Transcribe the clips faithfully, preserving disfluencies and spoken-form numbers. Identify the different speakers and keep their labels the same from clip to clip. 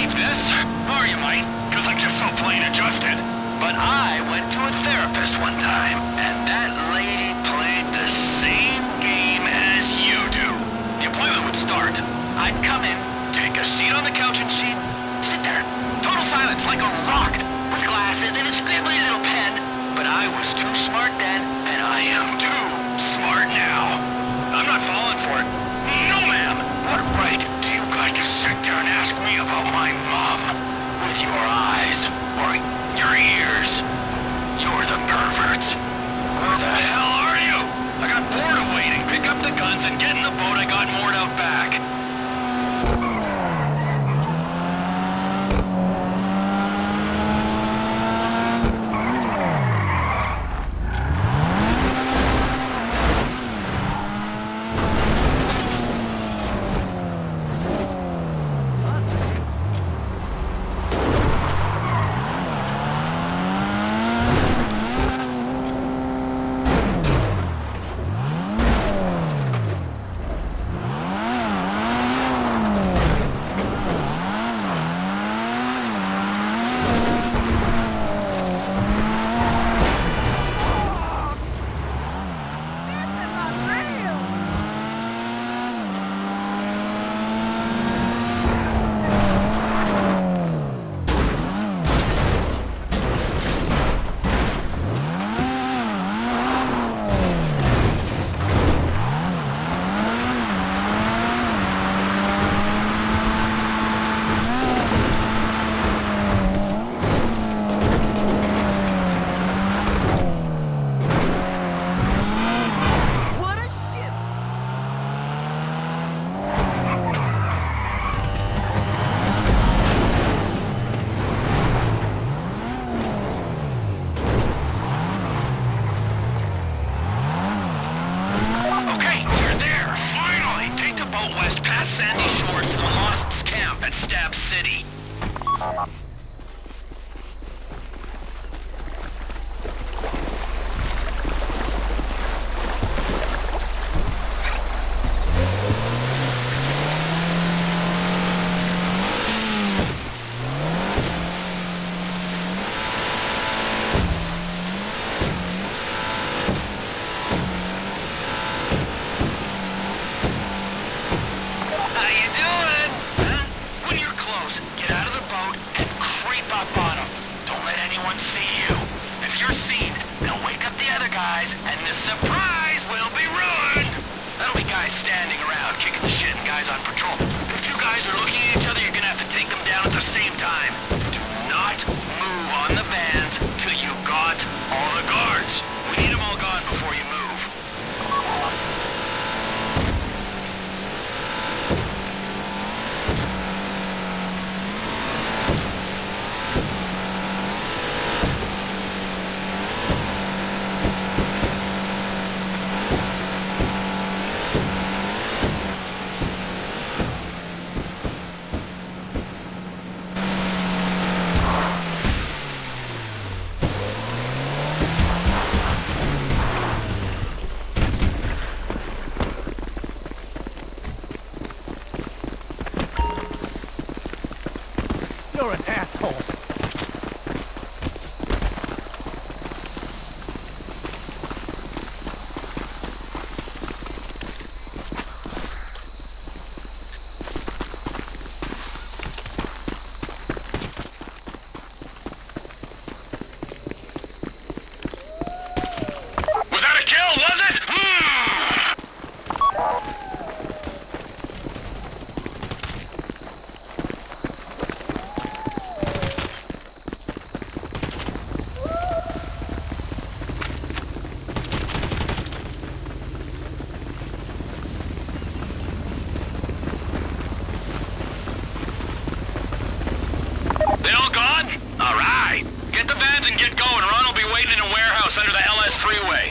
Speaker 1: believe this, or you might, because I'm just so plain adjusted. But I went to a therapist one time, and that lady played the same game as you do. The appointment would start. I'd come in, take a seat on the couch and she'd sit there. Total silence, like a rock, with glasses and a scribbly little pen. But I was too smart then, and I am too smart now. I'm not falling for it. No, ma'am. What right do you got to sit there and ask me about my mom? With your eyes, or your ears. You're the perverts. Where the hell are you? I got bored of waiting. Pick up the guns and get in the boat I got moored out back.
Speaker 2: You're an asshole.
Speaker 1: Was that a kill, was it? They all gone? All right. Get the vans and get going. Ron will be waiting in a warehouse under the L S freeway.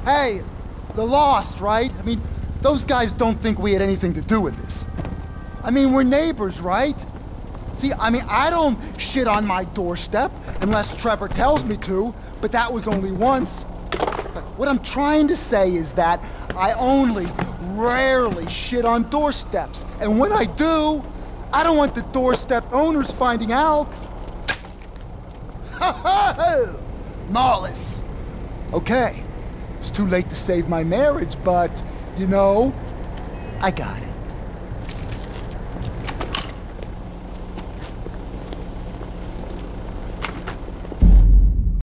Speaker 3: Hey, the Lost, right? I mean, those guys don't think we had anything to do with this. I mean, we're neighbors, right? See, I mean, I don't shit on my doorstep unless Trevor tells me to, but that was only once. But what I'm trying to say is that I only rarely shit on doorsteps, and when I do, I don't want the doorstep owners finding out. Ha ha! Lawless. Okay, it's too late to save my marriage, but, you know, I got it.